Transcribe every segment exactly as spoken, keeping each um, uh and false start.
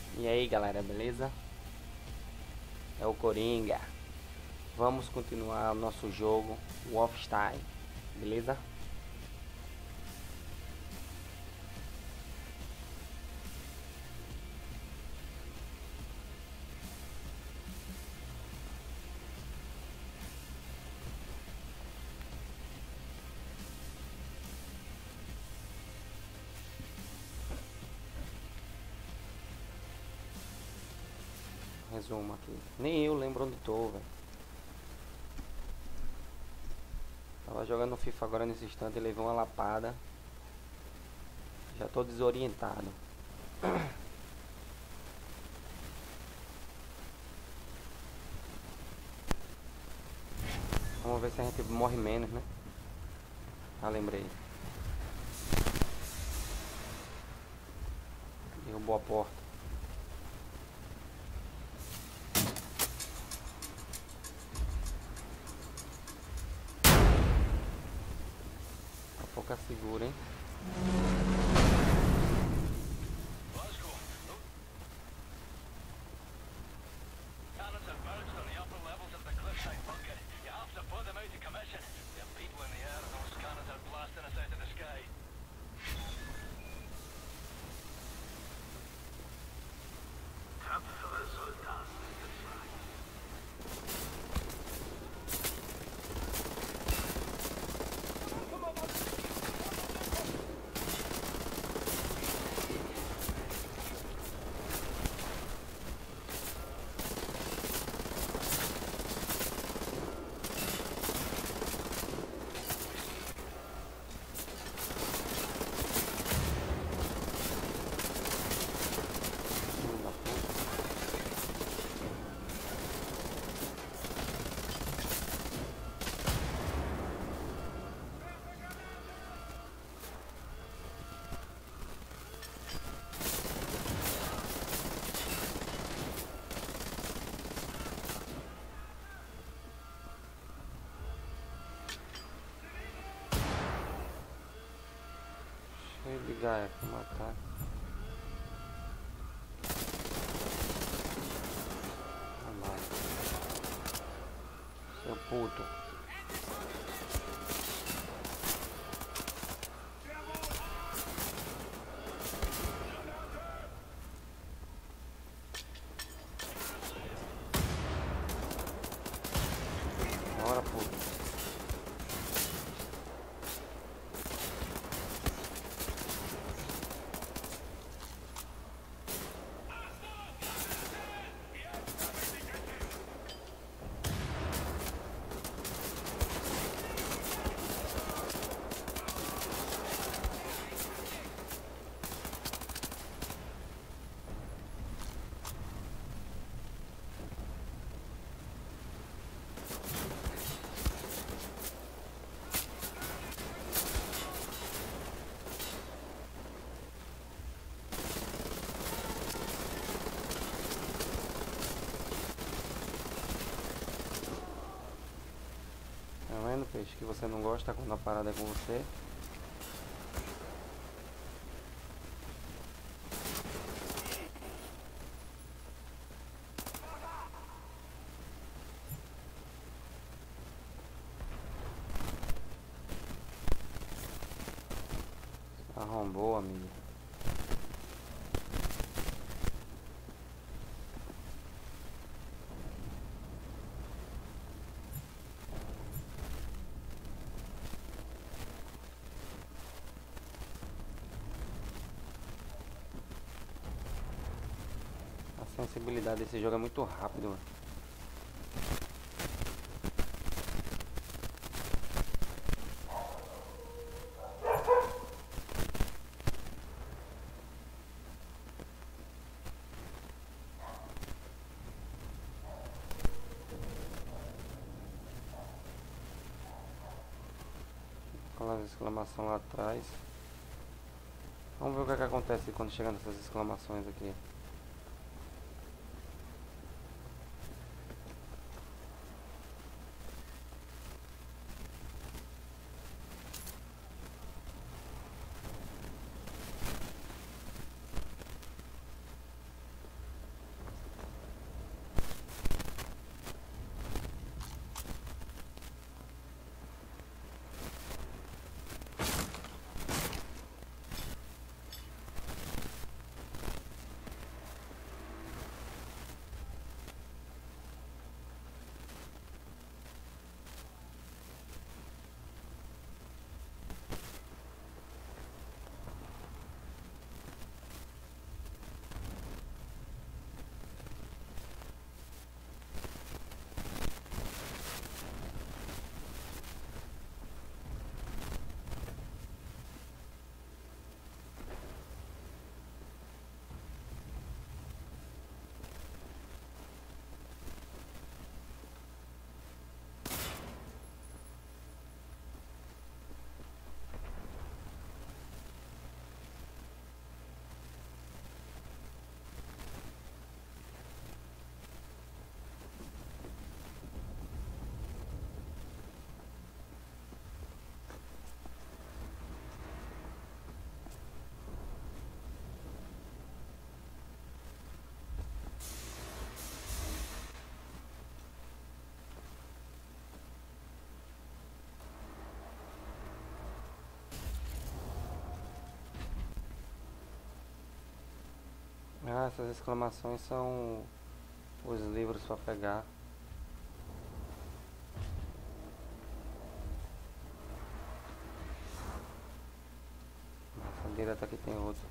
E aí galera, beleza? É o Coringa. Vamos continuar o nosso jogo Wolfenstein, beleza? Resumo aqui. Nem eu lembro onde tô, velho. Tava jogando FIFA agora nesse instante e levei uma lapada. Já tô desorientado. Vamos ver se a gente morre menos, né? Ah, lembrei. Derrubou a porta. Daqui a pouco segura, hein? Deixa eu ligar é pra matar. Vamos lá. Seu puto. Bora, puto. Tá vendo, peixe, que você não gosta quando a parada é com você? Arrombou, amigo. A sensibilidade desse jogo é muito rápido, mano. Aquelas exclamações lá atrás. Vamos ver o que, é que acontece quando chega nessas exclamações aqui. Ah, essas exclamações são os livros para pegar. Nossa, direto aqui tem outro.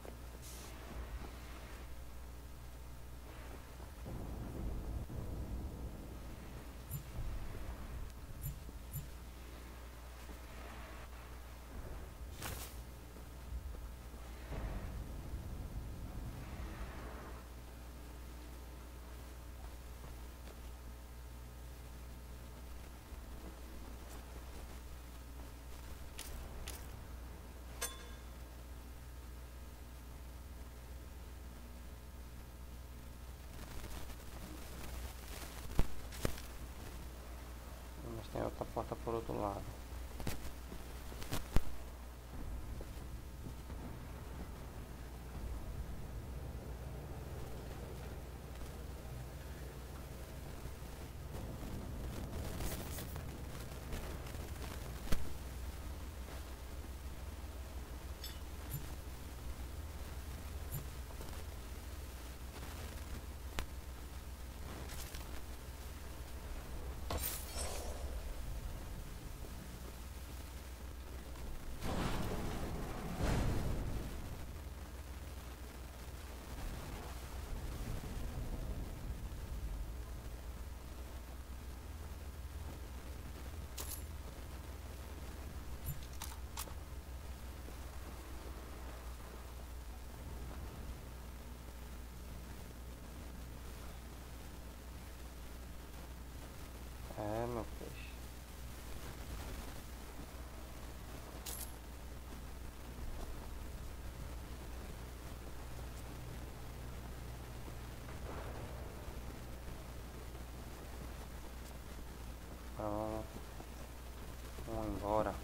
Mas tem outra porta por outro lado. É, meu peixe. Pronto. Vamos embora.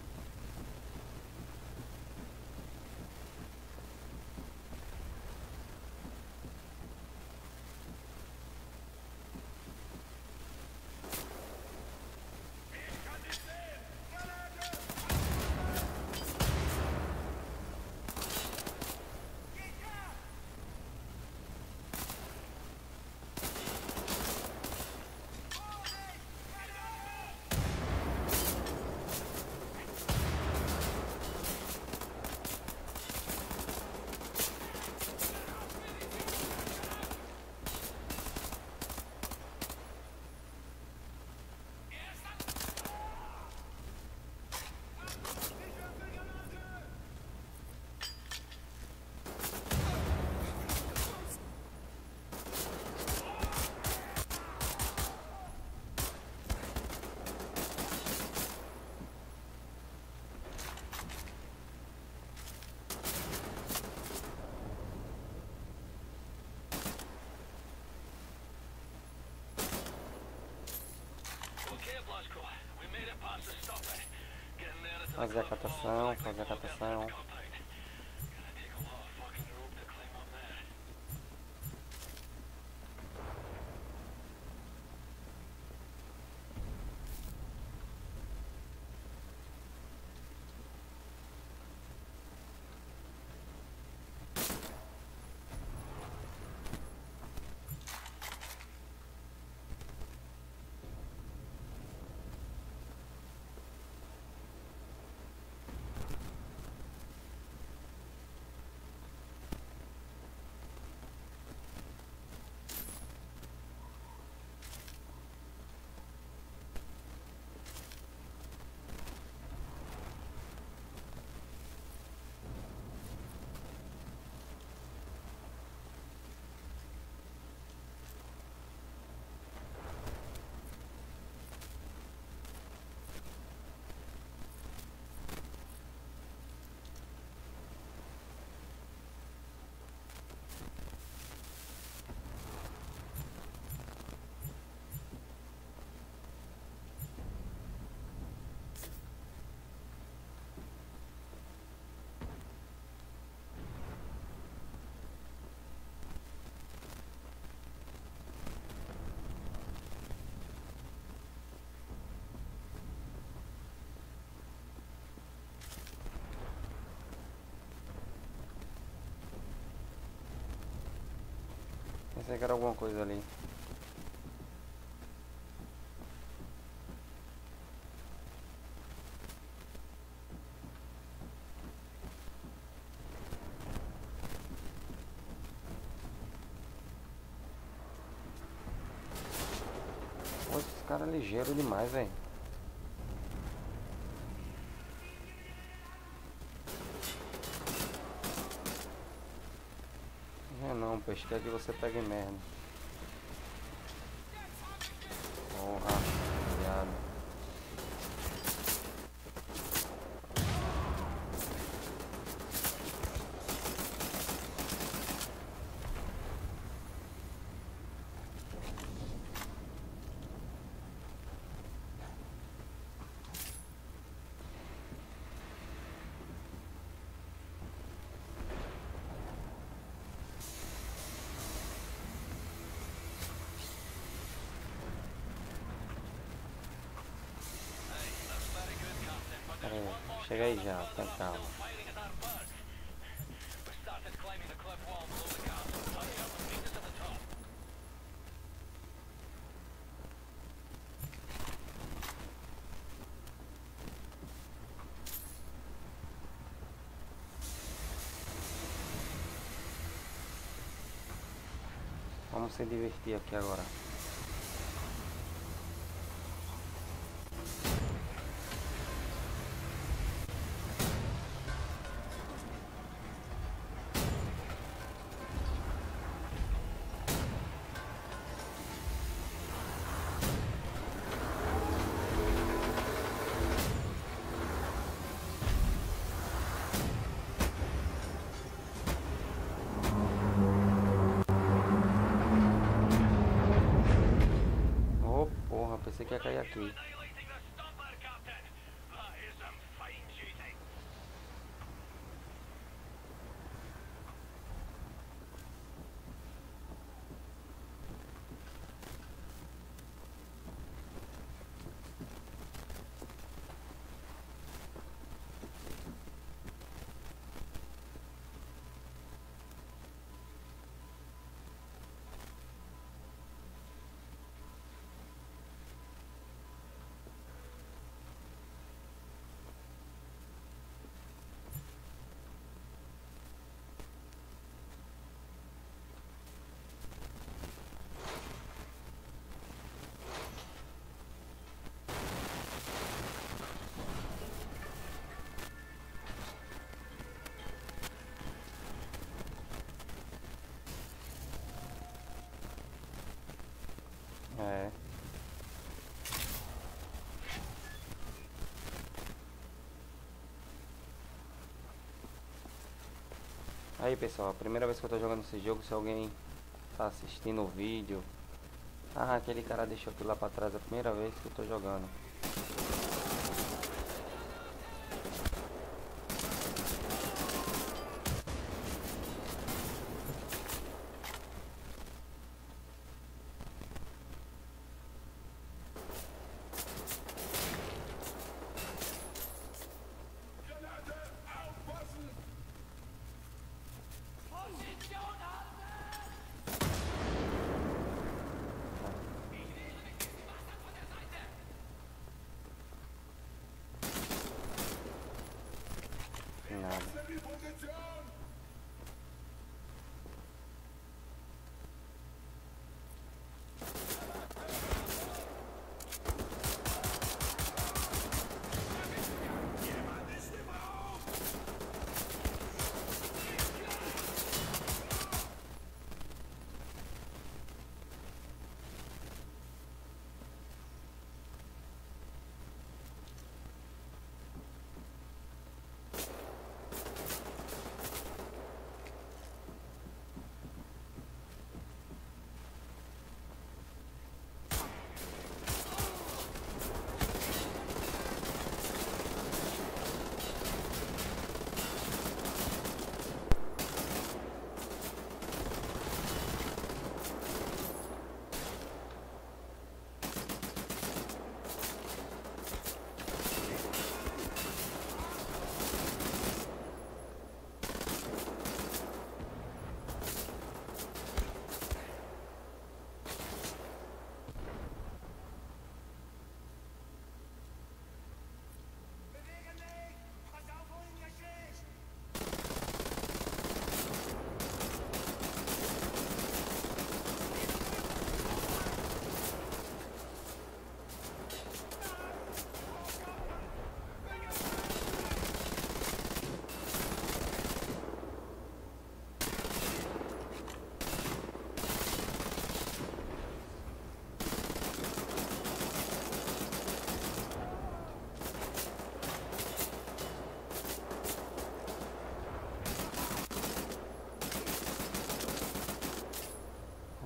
Fazer a catação, fazer a catação. Pensei que era alguma coisa ali. Pô, esses caras é ligeiro demais, velho. É não, peixe, quer que você pegue merda. Porra, viado. Pera aí, chega aí já, tá calma. Vamos se divertir aqui agora. Oh, porra, pensei que ia cair aqui. É. Aí pessoal, a primeira vez que eu tô jogando esse jogo, se alguém tá assistindo o vídeo. Ah, aquele cara deixou aquilo lá pra trás, é a primeira vez que eu tô jogando.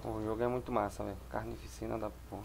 O jogo é muito massa, velho. Carnificina da porra.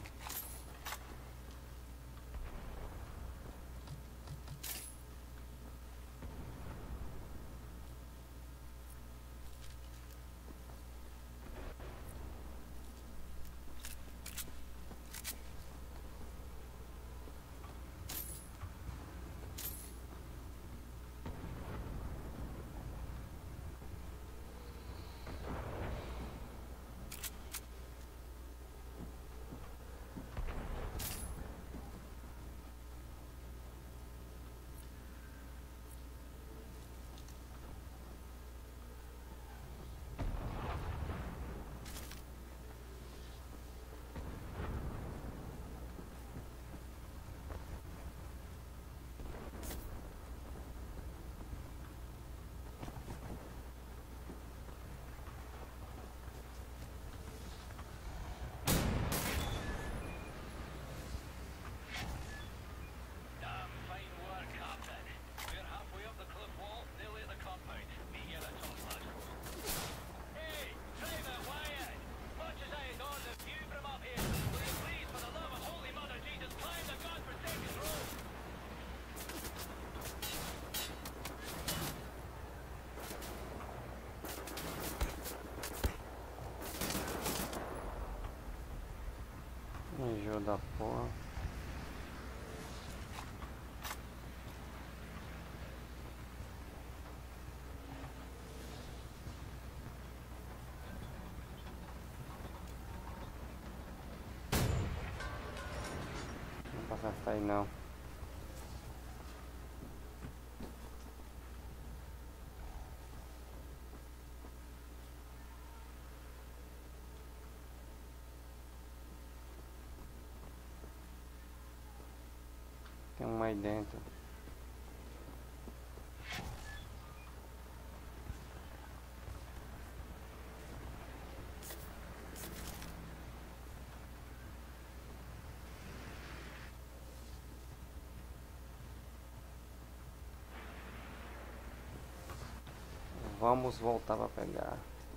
Enjoo da porra. Não passa essa aí não. Tem uma aí dentro. Vamos voltar para pegar.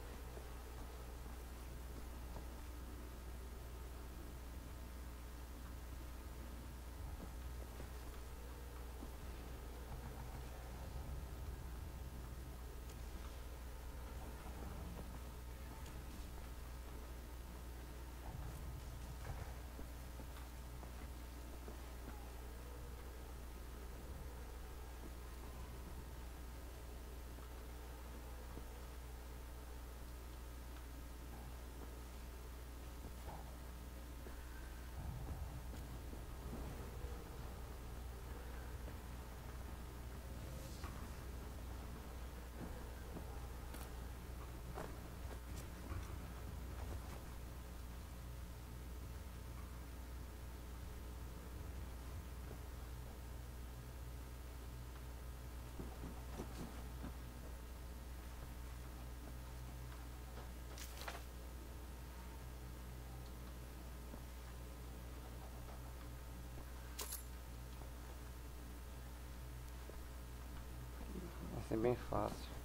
Vai ser bem fácil.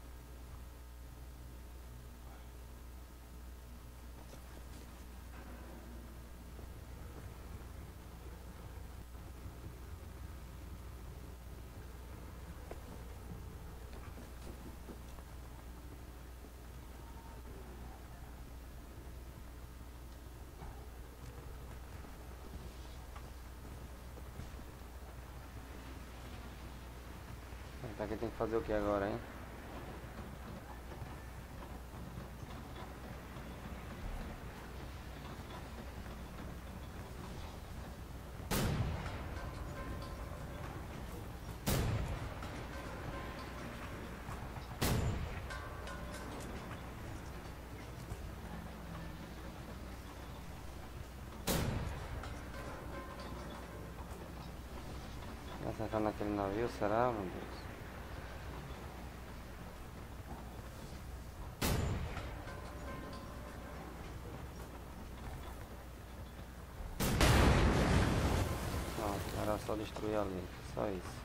Tá, que tem que fazer o que agora, hein? Vai acertar naquele navio, será, meu Deus? Não, era só destruir ali, só isso.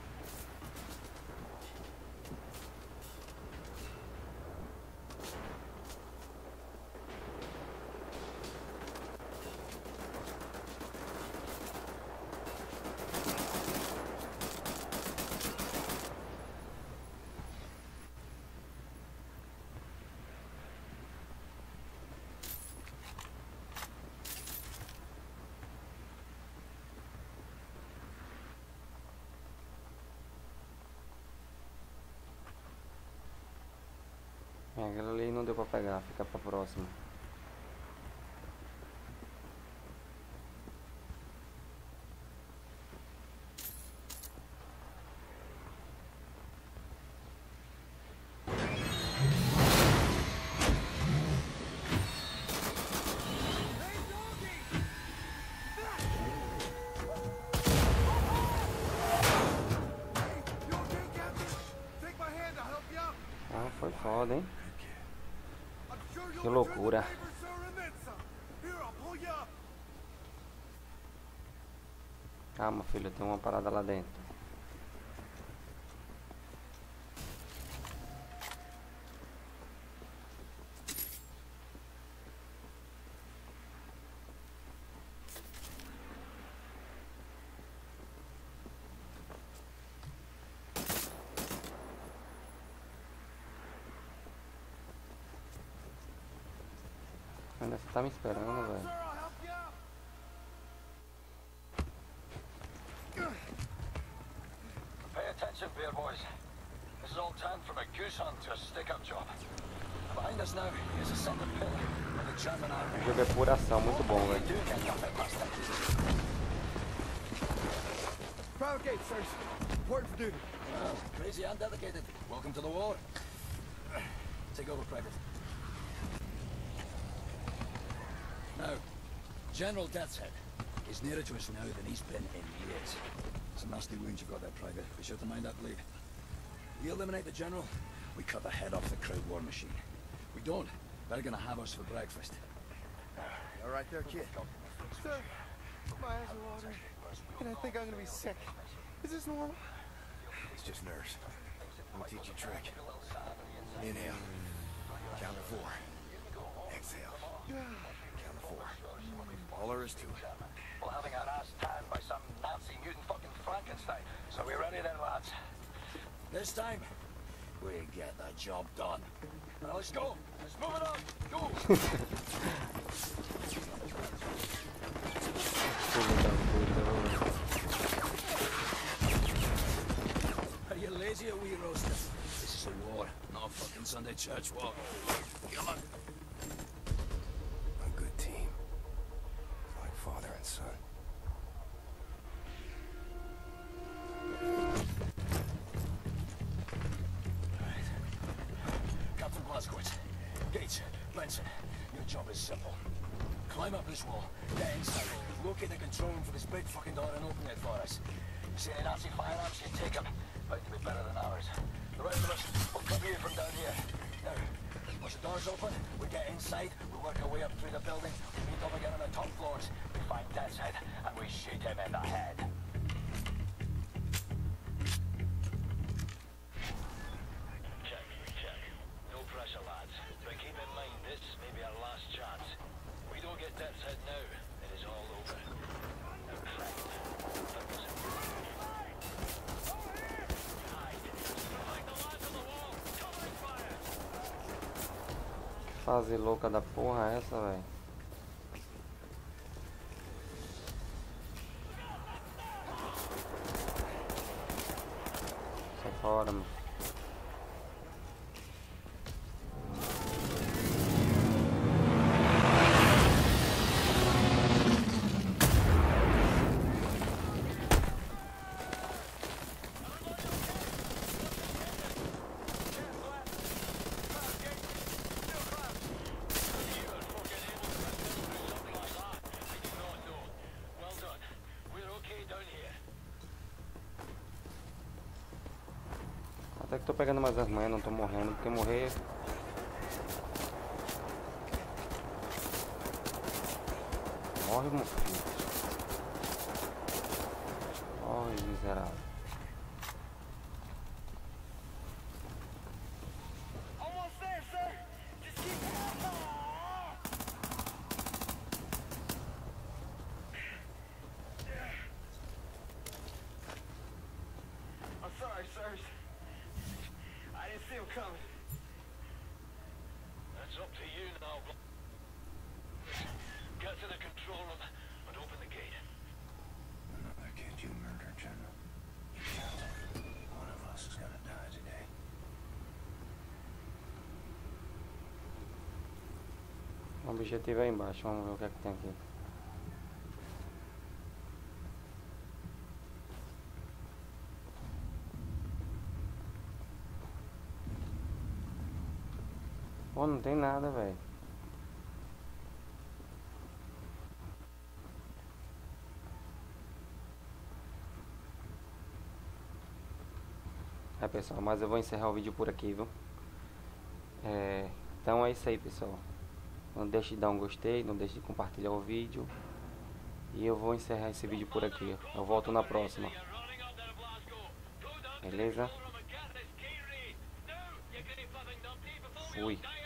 É, aquela ali não deu pra pegar, fica pra próxima. Ah, foi foda, hein? Que loucura. Calma, filho, tem uma parada lá dentro. Ainda você tá me esperando, velho. Pay attention, bear boys. This is all turned from a goose hunt to a stick-up job. Behind us now is a center pit of the German army. O jogo é pura ação, muito bom, velho. Private gate, sirs. Report for duty. Well, crazy and dedicated. Welcome to the war. Take over, Private. Now, General Deathshead is nearer to us now than he's been in years. Some nasty wounds you've got there, Private. Be sure to mind that bleed. We eliminate the General, we cut the head off the crowd war machine. We don't, they're gonna have us for breakfast. All right there, kid. Sir, my eyes are watering, and I think I'm gonna be sick. Is this normal? It's just nerves. Let me teach you a trick. Inhale. Count to four. Exhale. Count to four. All there is to it. Well, having our ass tanned by some Nazi mutant fucking Frankenstein. So we ready then, lads? This time, we get the job done. Now let's go. Let's move it on. Go. Are you lazy or wee roaster? This is a war, not a fucking Sunday church walk. Come on. A good team. Like father and son. Right. Captain Blazkowicz, Gates, Benson, your job is simple. Climb up this wall, get inside, locate the control room for this big fucking door and open it for us. You see any Nazi firearms, you take them. Bound to be better than ours. The rest of us will come here from down here. Now, once the door's open, we get inside, we work our way up through the building, we meet up again on the top floors, we find Deathshead, and we shoot him in the head. Check, check. No pressure, lads. But keep in mind, this may be our last chance. We don't get Deathshead now, it is all over. Now, friend, focus. Que fase louca da porra é essa, velho? Sai fora, mano. Até que tô pegando mais as manhas, não tô morrendo, porque morrer... Morre, meu filho. Morre, miserável. Almost there, sir. Just keep. I'm sorry, sirs. I didn't see him coming. That's up to you now. Get to the control room and open the gate. Another kid you murdered, General. O objetivo é aí embaixo, vamos ver o que é que tem aqui. Pô, não tem nada, velho. É, pessoal, mas eu vou encerrar o vídeo por aqui, viu? É, então é isso aí, pessoal. Não deixe de dar um gostei, não deixe de compartilhar o vídeo. E eu vou encerrar esse vídeo por aqui. Eu volto na próxima. Beleza? Fui.